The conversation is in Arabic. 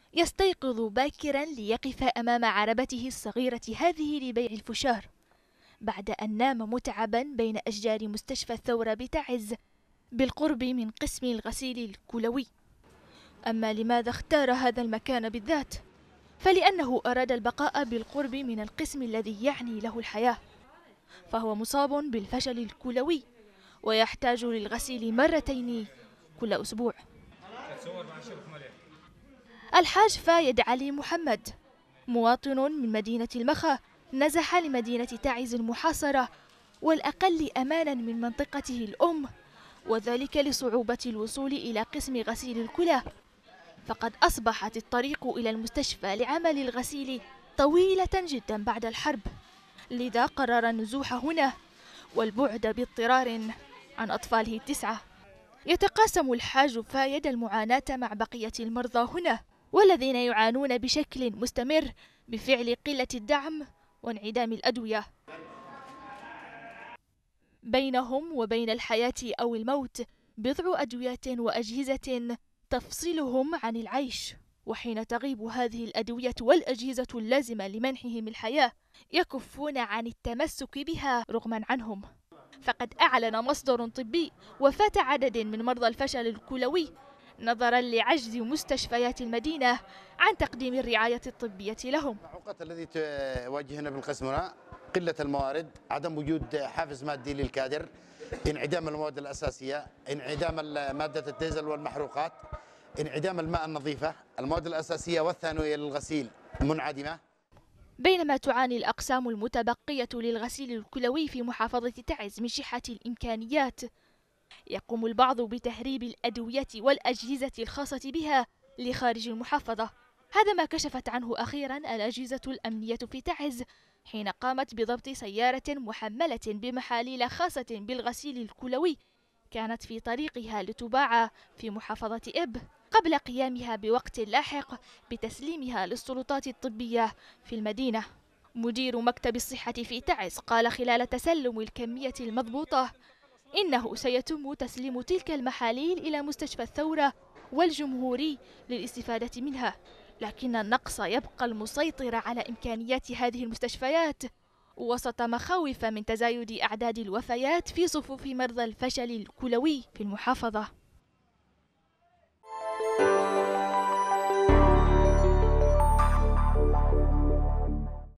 يستيقظ باكرا ليقف أمام عربته الصغيرة هذه لبيع الفشار بعد أن نام متعبا بين أشجار مستشفى الثورة بتعز بالقرب من قسم الغسيل الكلوي. أما لماذا اختار هذا المكان بالذات؟ فلأنه أراد البقاء بالقرب من القسم الذي يعني له الحياة، فهو مصاب بالفشل الكلوي ويحتاج للغسيل مرتين كل أسبوع. الحاج فايد علي محمد مواطن من مدينة المخا نزح لمدينة تعز المحاصرة والأقل أمانا من منطقته الأم، وذلك لصعوبة الوصول إلى قسم غسيل الكلى، فقد أصبحت الطريق إلى المستشفى لعمل الغسيل طويلة جدا بعد الحرب، لذا قرر النزوح هنا والبعد باضطرار عن أطفاله التسعة. يتقاسم الحاج فايد المعاناة مع بقية المرضى هنا والذين يعانون بشكل مستمر بفعل قلة الدعم وانعدام الأدوية. بينهم وبين الحياة أو الموت بضع أدوية وأجهزة تفصلهم عن العيش، وحين تغيب هذه الأدوية والأجهزة اللازمة لمنحهم الحياة يكفون عن التمسك بها رغما عنهم. فقد أعلن مصدر طبي وفاة عدد من مرضى الفشل الكلوي نظرا لعجز مستشفيات المدينة عن تقديم الرعاية الطبية لهم. العوقات التي تواجهنا بالقسم هنا قلة الموارد، عدم وجود حافز مادي للكادر، انعدام المواد الأساسية، انعدام مادة الديزل والمحروقات، انعدام الماء النظيفة، المواد الأساسية والثانوية للغسيل منعدمة. بينما تعاني الأقسام المتبقية للغسيل الكلوي في محافظة تعز من شحة الإمكانيات، يقوم البعض بتهريب الأدوية والأجهزة الخاصة بها لخارج المحافظة. هذا ما كشفت عنه أخيرا الأجهزة الأمنية في تعز حين قامت بضبط سيارة محملة بمحاليل خاصة بالغسيل الكلوي كانت في طريقها لتباع في محافظة إب، قبل قيامها بوقت لاحق بتسليمها للسلطات الطبية في المدينة. مدير مكتب الصحة في تعز قال خلال تسلم الكمية المضبوطة إنه سيتم تسليم تلك المحاليل إلى مستشفى الثورة والجمهوري للاستفادة منها، لكن النقص يبقى المسيطر على إمكانيات هذه المستشفيات وسط مخاوف من تزايد أعداد الوفيات في صفوف مرضى الفشل الكلوي في المحافظة.